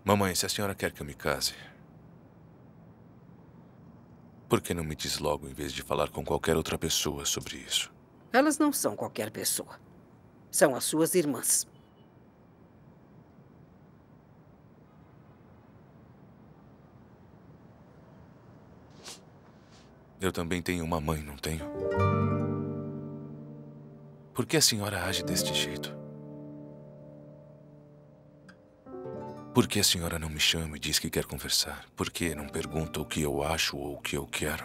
Mamãe, se a senhora quer que eu me case, por que não me diz logo em vez de falar com qualquer outra pessoa sobre isso? Elas não são qualquer pessoa. São as suas irmãs. Eu também tenho uma mãe, não tenho? Por que a senhora age deste jeito? Por que a senhora não me chama e diz que quer conversar? Por que não pergunta o que eu acho ou o que eu quero?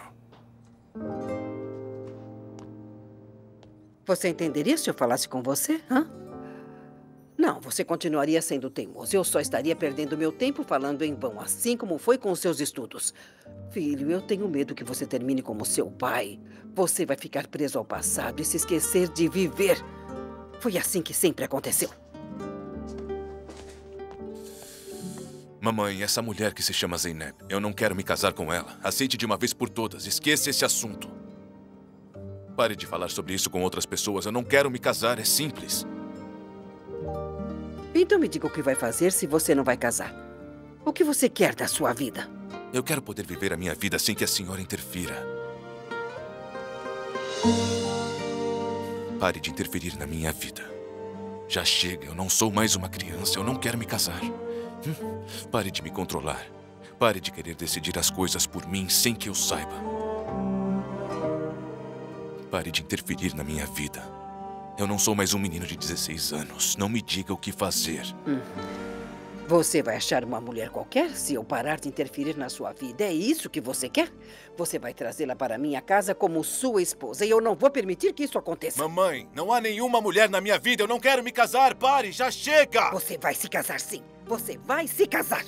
Você entenderia se eu falasse com você, hã? Não, você continuaria sendo teimoso. Eu só estaria perdendo meu tempo falando em vão, assim como foi com os seus estudos. Filho, eu tenho medo que você termine como seu pai. Você vai ficar preso ao passado e se esquecer de viver. Foi assim que sempre aconteceu. Mamãe, essa mulher que se chama Zeynep, eu não quero me casar com ela. Aceite de uma vez por todas. Esqueça esse assunto. Pare de falar sobre isso com outras pessoas. Eu não quero me casar, é simples. Então me diga o que vai fazer se você não vai casar. O que você quer da sua vida? Eu quero poder viver a minha vida sem que a senhora interfira. Pare de interferir na minha vida. Já chega, eu não sou mais uma criança, eu não quero me casar. Pare de me controlar. Pare de querer decidir as coisas por mim sem que eu saiba. Pare de interferir na minha vida. Eu não sou mais um menino de 16 anos. Não me diga o que fazer. Você vai achar uma mulher qualquer se eu parar de interferir na sua vida? É isso que você quer? Você vai trazê-la para minha casa como sua esposa e eu não vou permitir que isso aconteça. Mamãe, não há nenhuma mulher na minha vida. Eu não quero me casar. Pare, já chega! Você vai se casar, sim. Você vai se casar.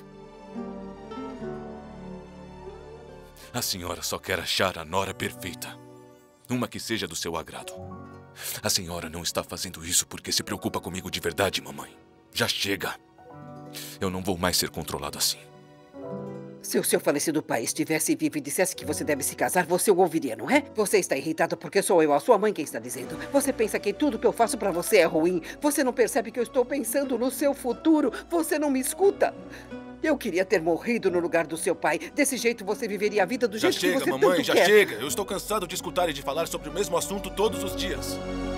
A senhora só quer achar a nora perfeita. Uma que seja do seu agrado. A senhora não está fazendo isso porque se preocupa comigo de verdade, mamãe. Já chega. Eu não vou mais ser controlado assim. Se o seu falecido pai estivesse vivo e dissesse que você deve se casar, você o ouviria, não é? Você está irritado porque sou eu, a sua mãe, quem está dizendo. Você pensa que tudo que eu faço para você é ruim. Você não percebe que eu estou pensando no seu futuro. Você não me escuta. Eu queria ter morrido no lugar do seu pai. Desse jeito você viveria a vida do jeito que você tanto quer. Já chega, mamãe, já chega. Eu estou cansado de escutar e de falar sobre o mesmo assunto todos os dias.